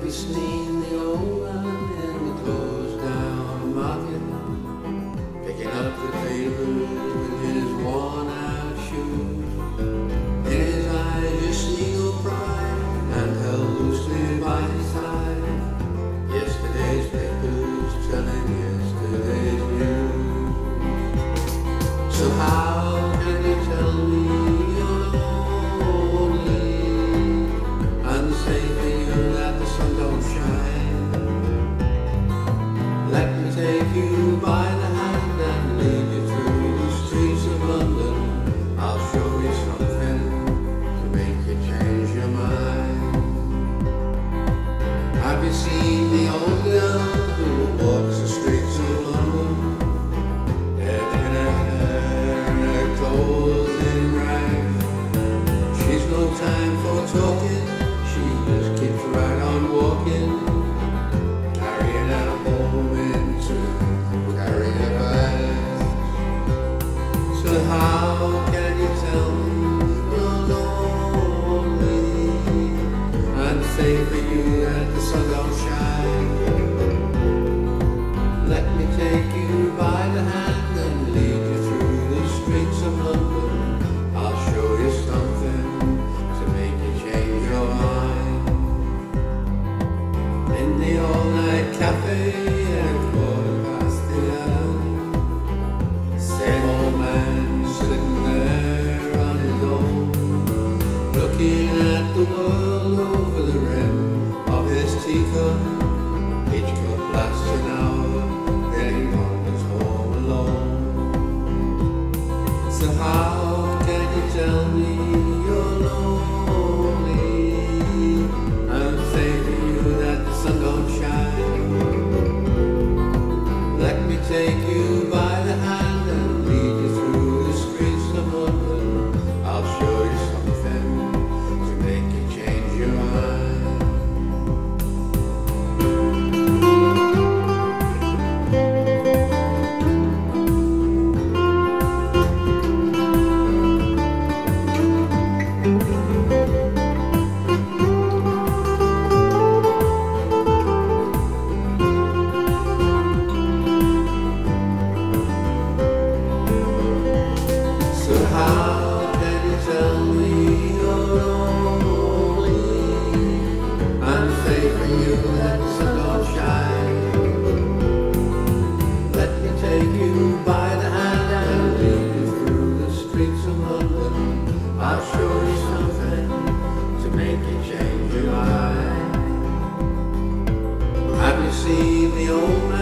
you seen the old man in the closed down market, picking up the papers with his worn out shoes? In his eyes you see no pride, and held loosely by his side yesterday's papers telling yesterday's news. So how can you tell me you're lonely and say for you that the sun don't shine? Let me take you by the hand and lead you through the streets of London. I'll show you something to make you change your mind. Have you seen the old girl who walks the streets of London? Hair in her hair and her clothes in rags. She's no time for talking, she just keeps right on walking, carrying her home into carrying her bags. So how can you tell me you're lonely and say for you that the sun don't shine? Let me take you by the hand and lead you through the streets of London. I'll show you something to make you change your mind. In the all-night cafe at 11:15, same old man sitting there on his own, looking at the world over the rim of his teacup. Each cup lasts an hour, then he wanders home alone. So how can you tell me you're lonely and say to you that the sun don't shine? Let me take you by the hand and lead you through the streets of London. I'll show you something to make you change your mind. So how can you tell me you're lonely and say for you that the sun don't shine? Let me take you by the hand and lead you through the streets of London. I'll show you something to make you change your mind. Have you seen the old man